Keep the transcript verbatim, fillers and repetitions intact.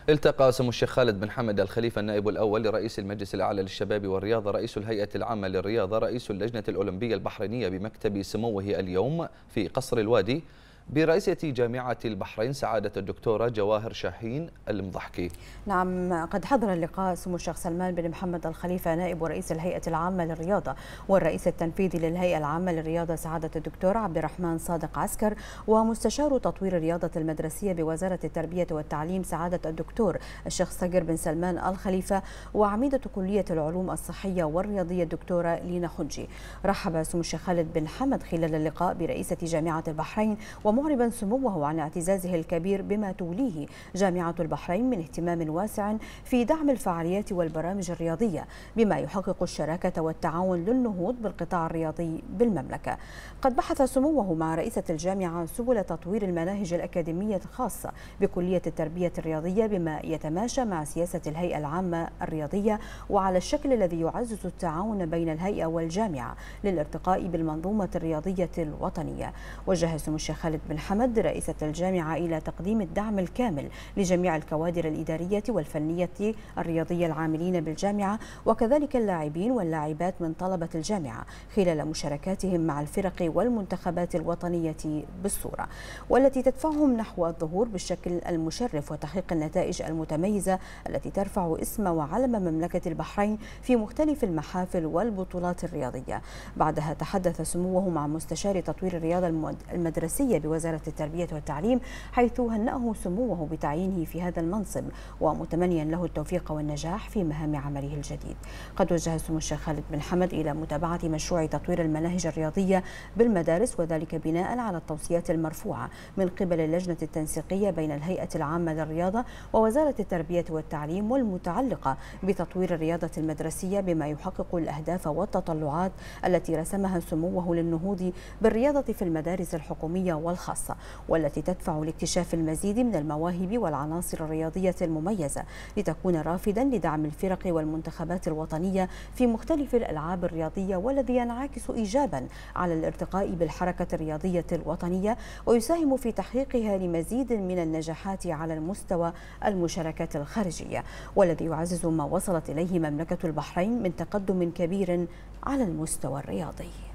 التقى سمو الشيخ خالد بن حمد الخليفة النائب الأول لرئيس المجلس الأعلى للشباب والرياضة رئيس الهيئة العامة للرياضة رئيس اللجنة الأولمبية البحرينية بمكتب سموه اليوم في قصر الوادي برئيسة جامعة البحرين سعادة الدكتورة جواهر شاهين المضحكي. نعم، قد حضر اللقاء سمو الشيخ سلمان بن محمد الخليفة نائب ورئيس الهيئة العامة للرياضة والرئيس التنفيذي للهيئة العامة للرياضة سعادة الدكتور عبد الرحمن صادق عسكر ومستشار تطوير الرياضة المدرسية بوزارة التربية والتعليم سعادة الدكتور الشيخ صقر بن سلمان الخليفة وعميدة كلية العلوم الصحية والرياضية الدكتورة لينا خنجي. رحب سمو الشيخ خالد بن حمد خلال اللقاء برئيسة جامعة البحرين ومعربا سموه عن اعتزازه الكبير بما توليه جامعة البحرين من اهتمام واسع في دعم الفعاليات والبرامج الرياضية بما يحقق الشراكة والتعاون للنهوض بالقطاع الرياضي بالمملكة. قد بحث سموه مع رئيسة الجامعة سبل تطوير المناهج الأكاديمية الخاصة بكلية التربية الرياضية بما يتماشى مع سياسة الهيئة العامة الرياضية وعلى الشكل الذي يعزز التعاون بين الهيئة والجامعة للارتقاء بالمنظومة الرياضية الوطنية. وجه سمو الشيخ خالد بن حمد رئيسة الجامعة إلى تقديم الدعم الكامل لجميع الكوادر الإدارية والفنية الرياضية العاملين بالجامعة وكذلك اللاعبين واللاعبات من طلبة الجامعة خلال مشاركاتهم مع الفرق والمنتخبات الوطنية بالصورة والتي تدفعهم نحو الظهور بالشكل المشرف وتحقيق النتائج المتميزة التي ترفع اسم وعلم مملكة البحرين في مختلف المحافل والبطولات الرياضية. بعدها تحدث سموه مع مستشار تطوير الرياضة المدرسية بوزارة التربية والتعليم حيث هنأه سموه بتعيينه في هذا المنصب ومتمنيا له التوفيق والنجاح في مهام عمله الجديد. قد وجه سمو الشيخ خالد بن حمد إلى متابعة مشروع تطوير المناهج الرياضية بالمدارس وذلك بناء على التوصيات المرفوعة من قبل اللجنة التنسيقية بين الهيئة العامة للرياضة ووزارة التربية والتعليم والمتعلقة بتطوير الرياضة المدرسية بما يحقق الأهداف والتطلعات التي رسمها سموه للنهوض بالرياضة في المدارس الحكومية والخاصة والتي تدفع لاكتشاف المزيد من المواهب والعناصر الرياضية المميزة لتكون رافدا لدعم الفرق والمنتخبات الوطنية في مختلف الألعاب الرياضية والذي ينعكس إيجابا على الارتقاء بالحركة الرياضية الوطنية ويساهم في تحقيقها لمزيد من النجاحات على المستوى المشاركات الخارجية والذي يعزز ما وصلت إليه مملكة البحرين من تقدم كبير على المستوى الرياضي.